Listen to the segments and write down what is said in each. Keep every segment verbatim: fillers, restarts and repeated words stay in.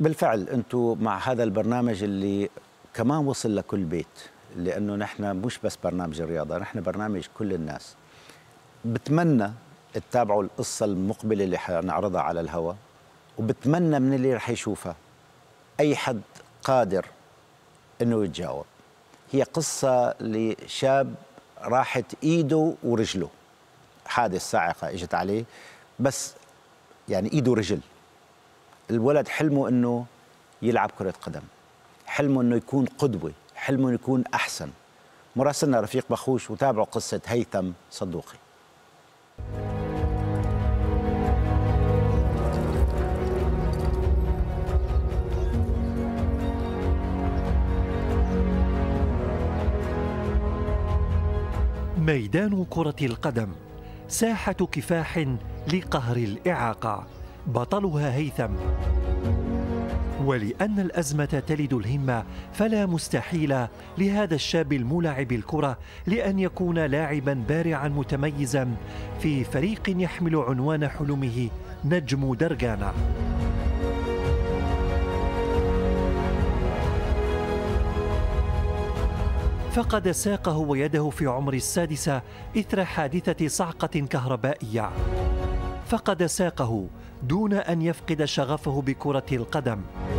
بالفعل أنتم مع هذا البرنامج اللي كمان وصل لكل بيت، لأنه نحن مش بس برنامج الرياضة، نحن برنامج كل الناس. بتمنى تتابعوا القصة المقبلة اللي حنعرضها على الهواء، وبتمنى من اللي رح يشوفها أي حد قادر أنه يتجاوب. هي قصة لشاب راحت إيده ورجله، حادث صاعقة إجت عليه، بس يعني إيده ورجل. الولد حلمه أنه يلعب كرة قدم، حلمه أنه يكون قدوة، حلمه أنه يكون أحسن. مراسلنا رفيق بخوش وتابعوا قصة هيثم صدوقي. ميدان كرة القدم ساحة كفاح لقهر الإعاقة، بطلها هيثم. ولأن الأزمة تلد الهمة فلا مستحيل لهذا الشاب الملاعب الكرة لأن يكون لاعبا بارعا متميزا في فريق يحمل عنوان حلمه نجم درغانا. فقد ساقه ويده في عمر السادسة إثر حادثة صعقة كهربائية. فقد ساقه دون أن يفقد شغفه بكرة القدم.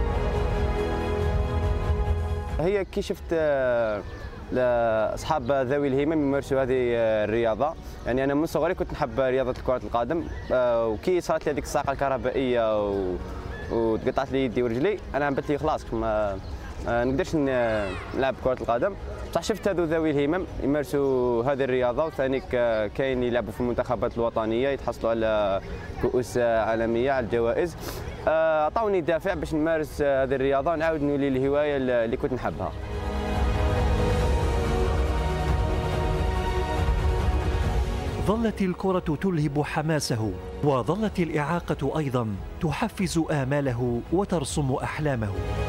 هي كي شفت لاصحاب ذوي الهمم يمارسوا هذه الرياضه، يعني انا من صغري كنت نحب رياضه كره القدم، وكي صارت لي هذيك الصاعقه الكهربائيه وتقطعت لي يدي ورجلي، انا عبت لي خلاص ما نقدرش نلعب كره القدم. بصح شفت هذو ذوي الهمم يمارسوا هذه الرياضه، وثاني كاين يلعبوا في المنتخبات الوطنيه يتحصلوا على كؤوس عالميه، على الجوائز. عطاوني دافع باش نمارس هذه الرياضه ونعاود نولي الهوايه اللي كنت نحبها. ظلت الكرة تلهب حماسه، وظلت الإعاقة أيضا تحفز آماله وترسم أحلامه.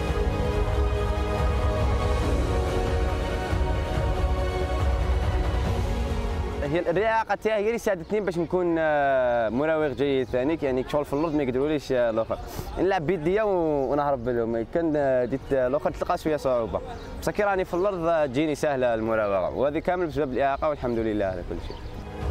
هي الإعاقة تاعي هي اللي ساعدتني باش نكون مراوغ جيد ثاني، يعني شغل في الارض ما يقدروليش الاخر، نلعب بيديا ونهرب لهم. كان ديت الاخر تلقى شويه صعوبه، بصح كي راني في الارض تجيني سهله المراوغه، وهذه كامل بسبب الإعاقة والحمد لله على كل شيء.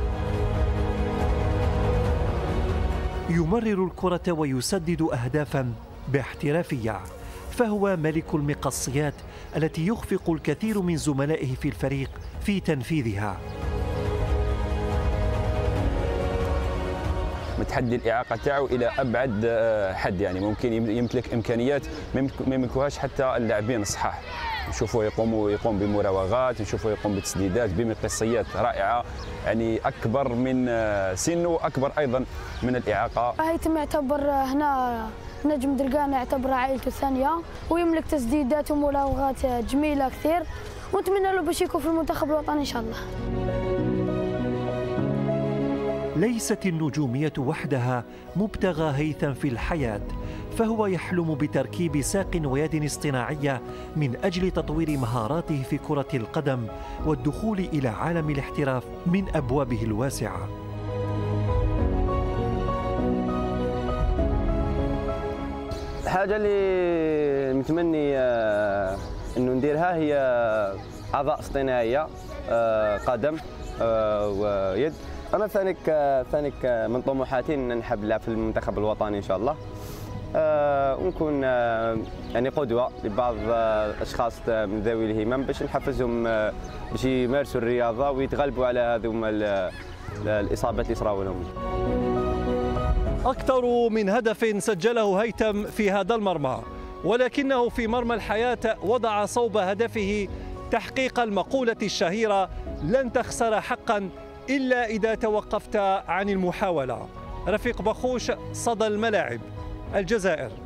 يمرر الكرة ويسدد أهدافا باحترافية، فهو ملك المقصيات التي يخفق الكثير من زملائه في الفريق في تنفيذها. متحدي الإعاقة تاعو إلى أبعد حد، يعني ممكن يمتلك إمكانيات ما يملكوهاش حتى اللاعبين الصحاح. نشوفوه يقوم يقوم بمراوغات، نشوفوه يقوم بتسديدات بمقصيات رائعة، يعني أكبر من سنه وأكبر أيضا من الإعاقة. هيثم يعتبر هنا نجم درغانا، يعتبر عائلته الثانية، ويملك تسديدات ومراوغات جميلة كثير، ونتمنى له باش يكون في المنتخب الوطني إن شاء الله. ليست النجومية وحدها مبتغى هيثم في الحياة، فهو يحلم بتركيب ساق ويد اصطناعية من أجل تطوير مهاراته في كرة القدم والدخول إلى عالم الاحتراف من أبوابه الواسعة. الحاجة اللي متمني أنه نديرها هي أعضاء اصطناعية، قدم ويد. أنا ثانيك ثانيك من طموحاتي أن نحب نلعب في المنتخب الوطني إن شاء الله، أه ونكون أه يعني قدوة لبعض الأشخاص من ذوي الهمم باش نحفزهم أه باش يمارسوا الرياضة ويتغلبوا على هذوما الإصابات اللي صراو لهم. أكثر من هدف سجله هيثم في هذا المرمى، ولكنه في مرمى الحياة وضع صوب هدفه تحقيق المقولة الشهيرة: لن تخسر حقا إلا إذا توقفت عن المحاولة. رفيق بخوش، صدى الملاعب، الجزائر.